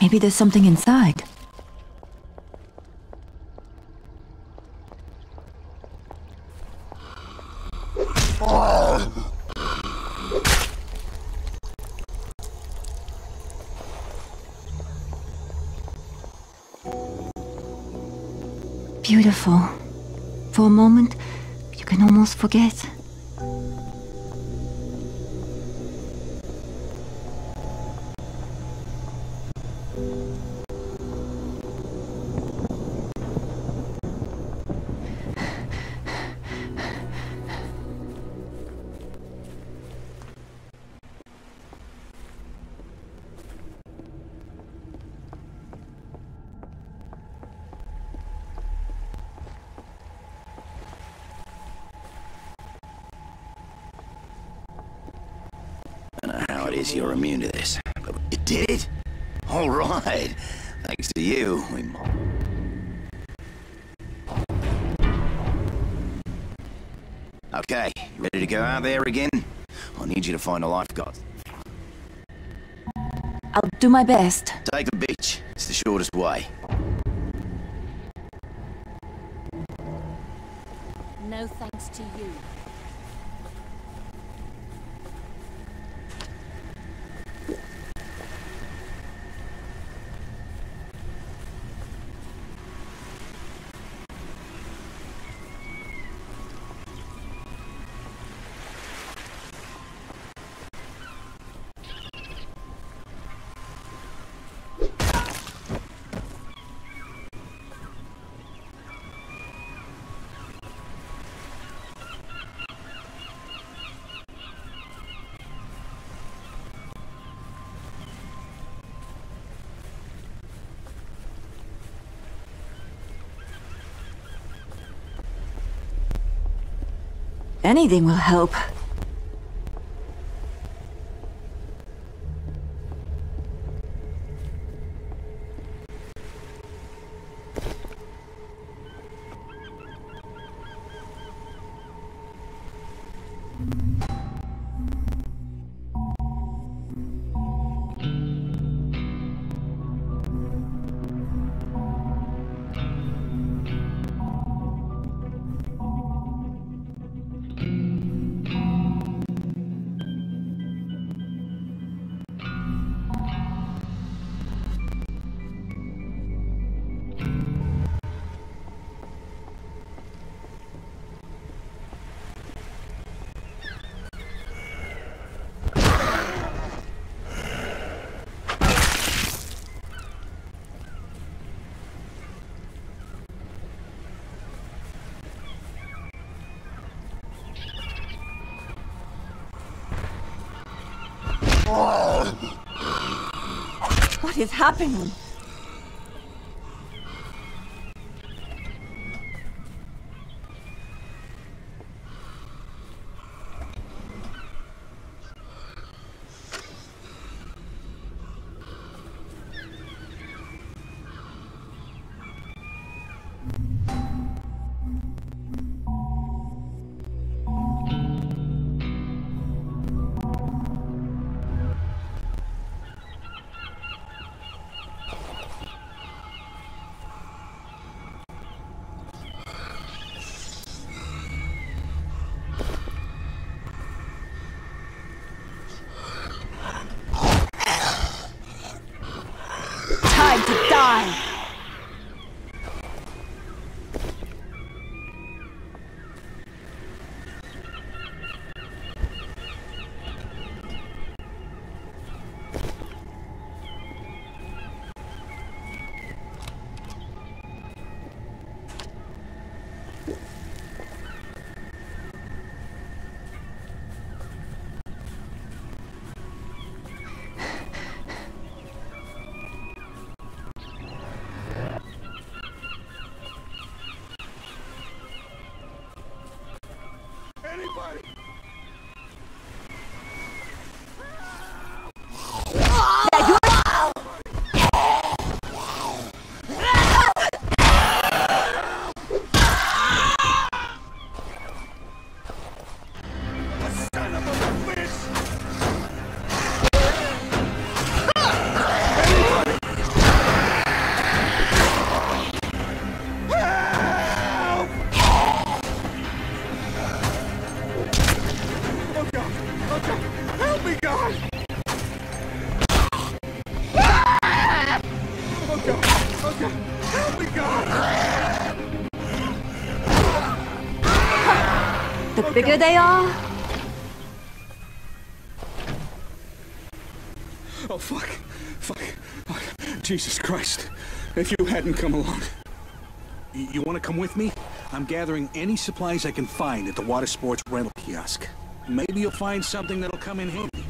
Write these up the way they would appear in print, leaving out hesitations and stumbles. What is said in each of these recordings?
Maybe there's something inside. Beautiful. For a moment, you can almost forget. You're immune to this. But you did it? All right. Thanks to you, we... Okay, you ready to go out there again? I need you to find a lifeguard. I'll do my best. Take the beach. It's the shortest way. No thanks to you. Anything will help. What is happening? Time to die! me, God! Oh, God! Oh, God! Help me, God! The bigger they are, Oh, fuck. Fuck. Oh, Jesus Christ. If you hadn't come along. You want to come with me? I'm gathering any supplies I can find at the water sports rental kiosk. Maybe you'll find something that'll come in handy.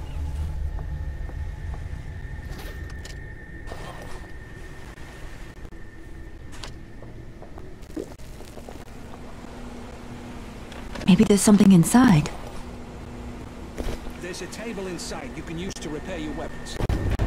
maybe there's something inside. There's a table inside you can use to repair your weapons.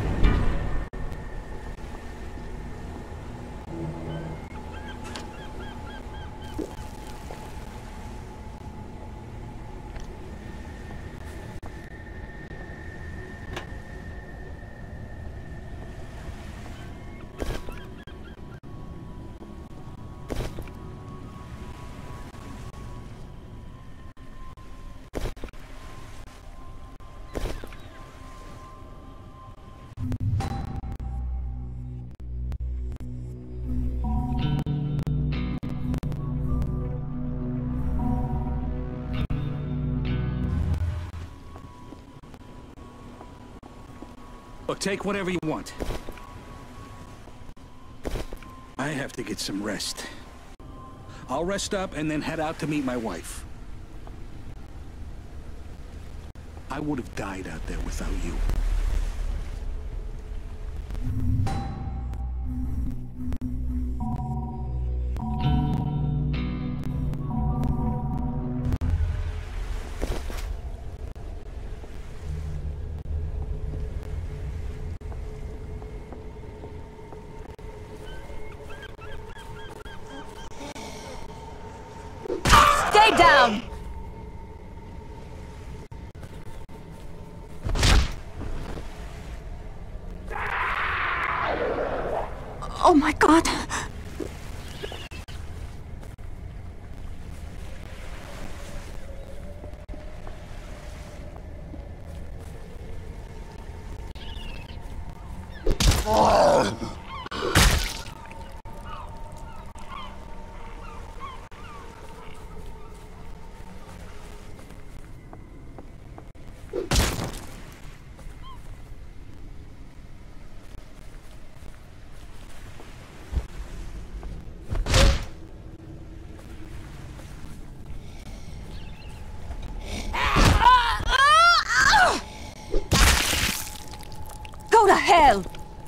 Look, take whatever you want. I have to get some rest. I'll rest up and then head out to meet my wife. I would have died out there without you. Stay down! Oh my God! Go to hell!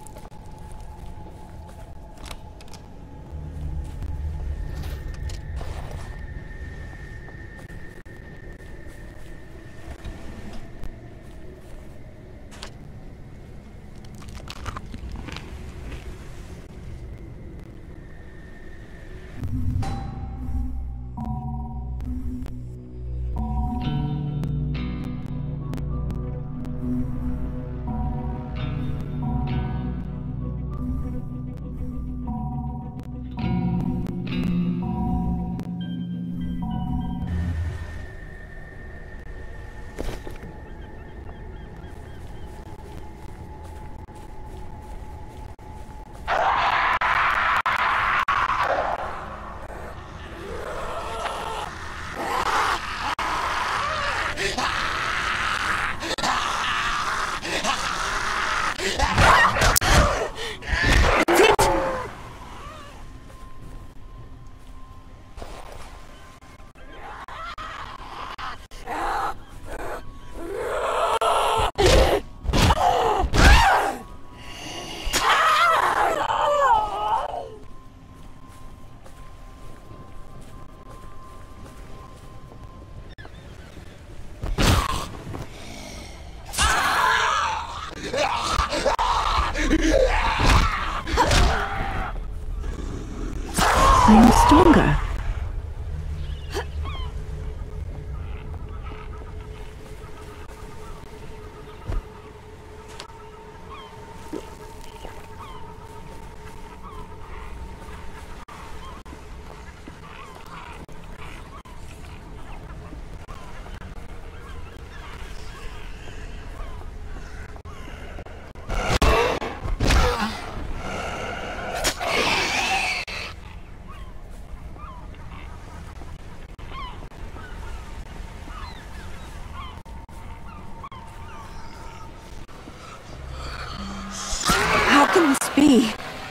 I am stronger. be?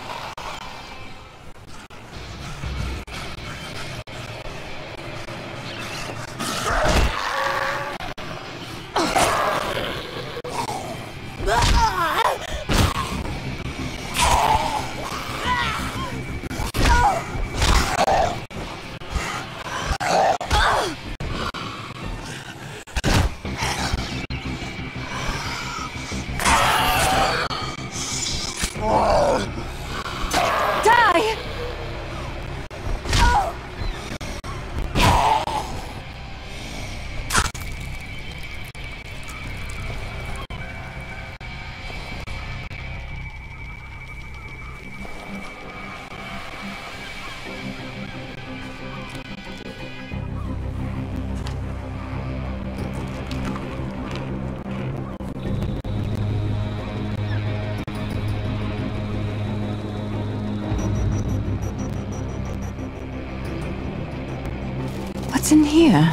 What's in here?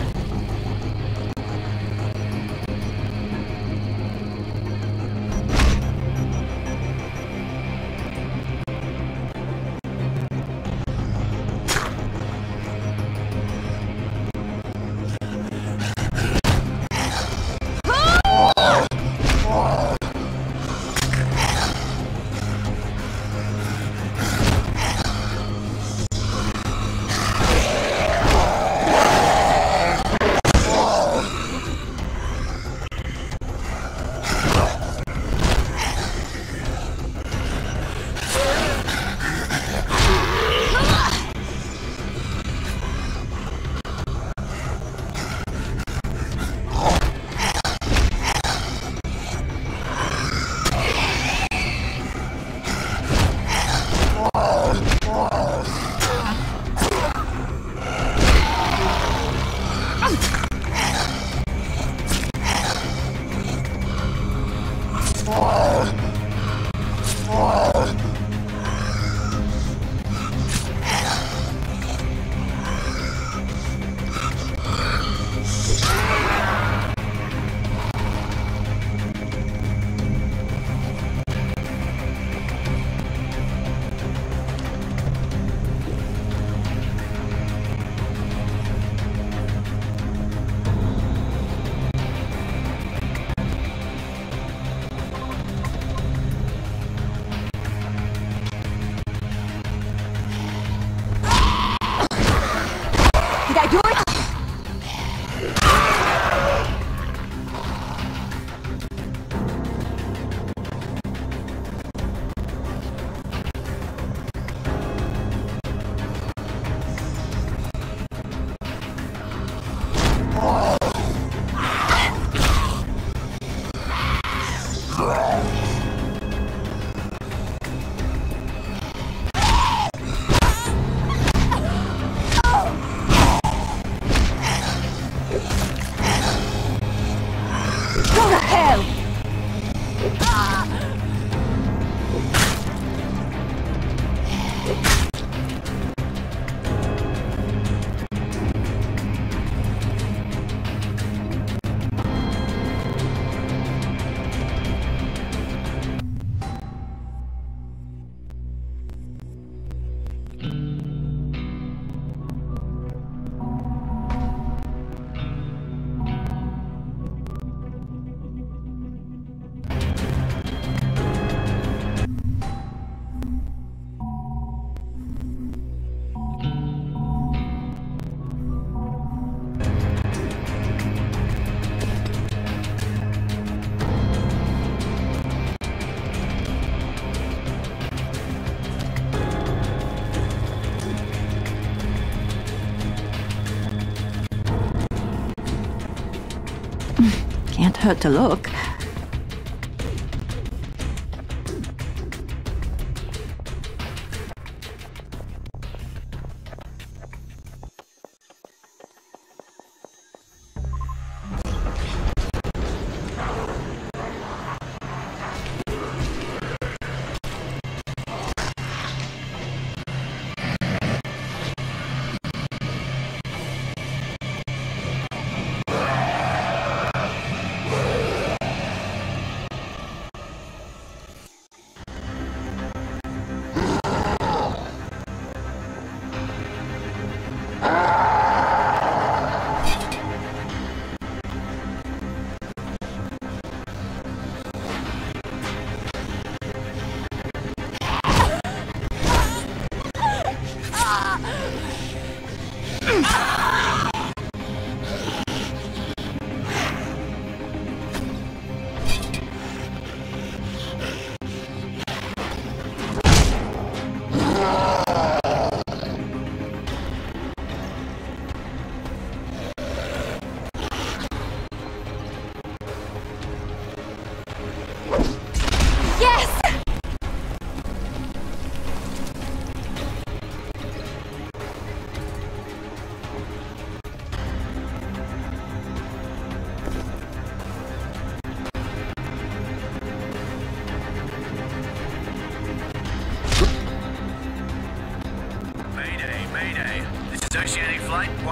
Can't hurt to look.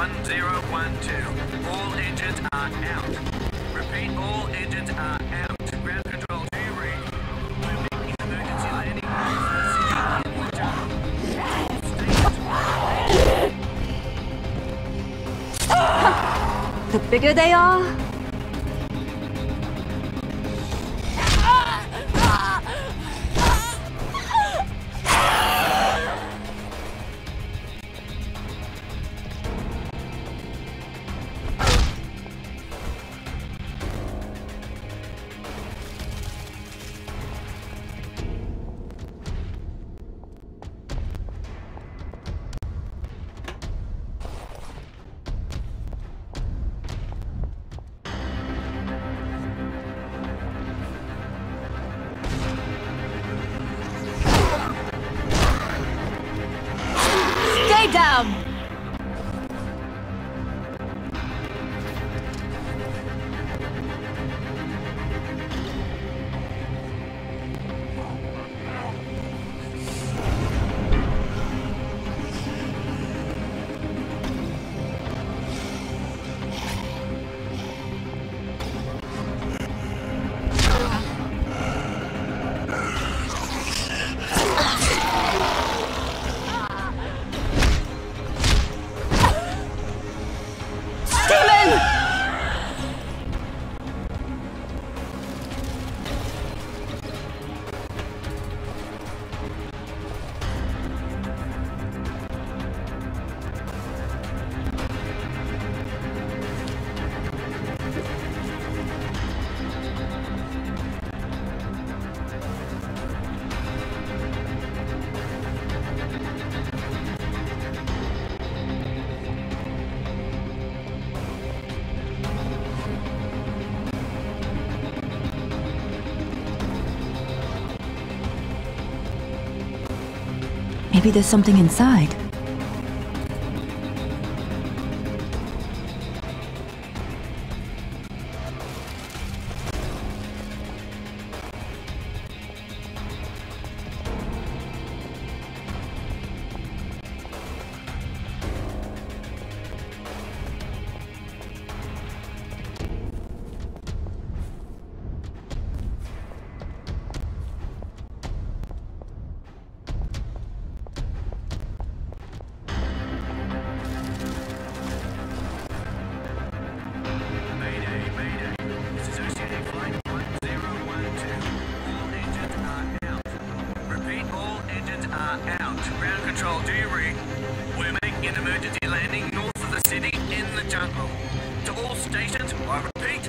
1012. All engines are out. Repeat, all engines are out. Ground control, do you read? We're making emergency landing in the jungle. The bigger they are, stay down! Maybe there's something inside. Ground control, do you read? We're making an emergency landing north of the city in the jungle. To all stations, I repeat.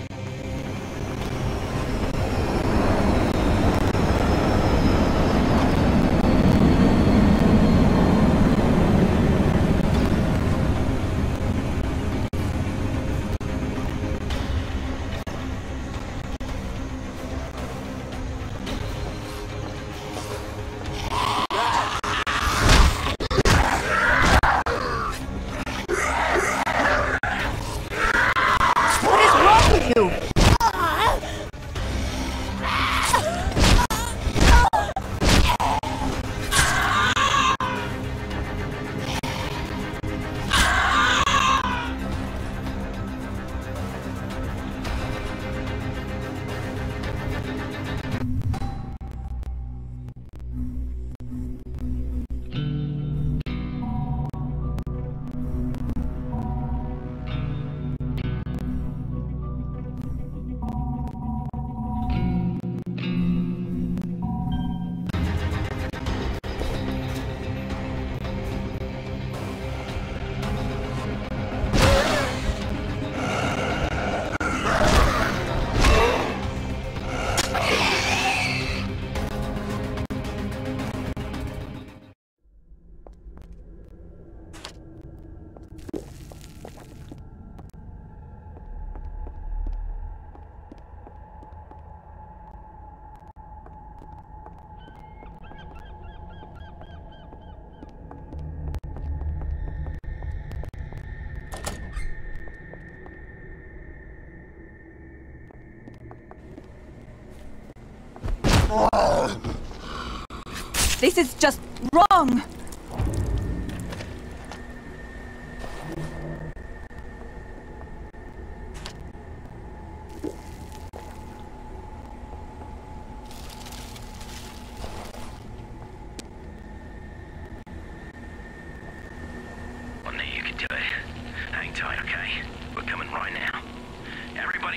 This is just wrong!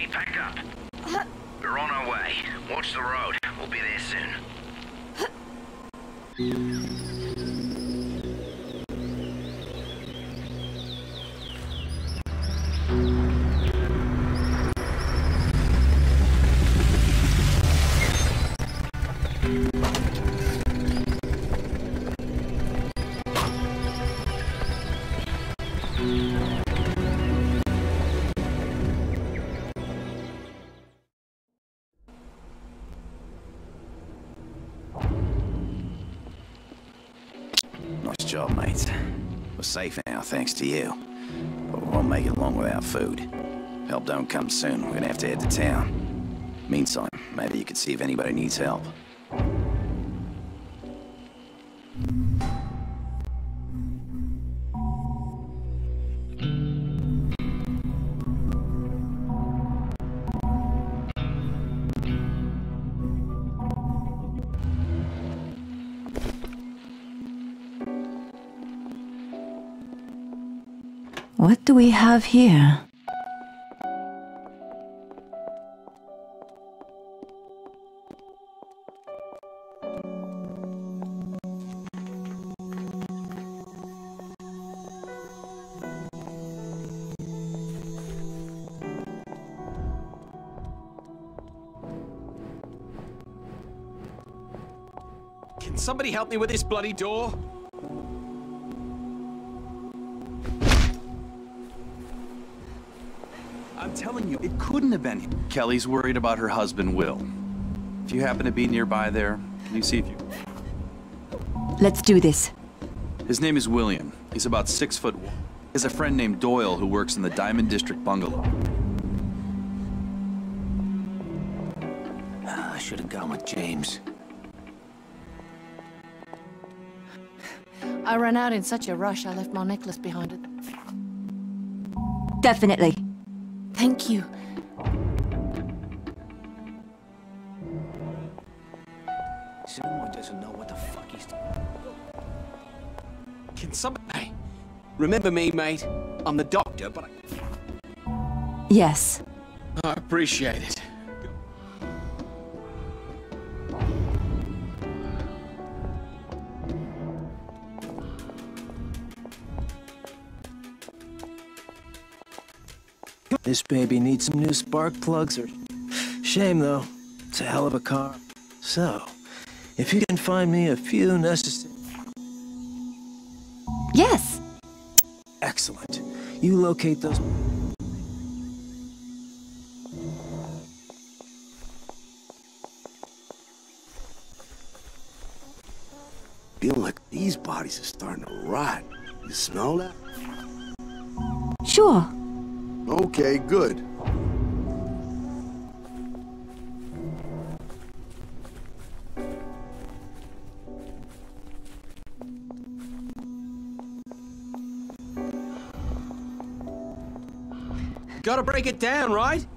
Hey, pack up. We're on our way. Watch the road. We'll be there soon. Nice job, mates. We're safe now, thanks to you. But we won't make it long without food. Help don't come soon, we're gonna have to head to town. Meantime, maybe you could see if anybody needs help. What do we have here? Can somebody help me with this bloody door? I'm telling you, it couldn't have been him. Kelly's worried about her husband, Will. If you happen to be nearby there, can you see if you... Let's do this. His name is William. He's about 6 foot. He has a friend named Doyle who works in the Diamond District bungalow. I should have gone with James. I ran out in such a rush, I left my necklace behind it. Definitely. Thank you. Someone doesn't know what the fuck he's... Can somebody... Hey, remember me, mate? I'm the doctor, but Yes. I appreciate it. This baby needs some new spark plugs or... Shame, though. It's a hell of a car. So, if you can find me a few necessary... Yes. Excellent. You locate those... Feel like these bodies are starting to rot. You smell that? Sure. Okay, good. Gotta break it down, right?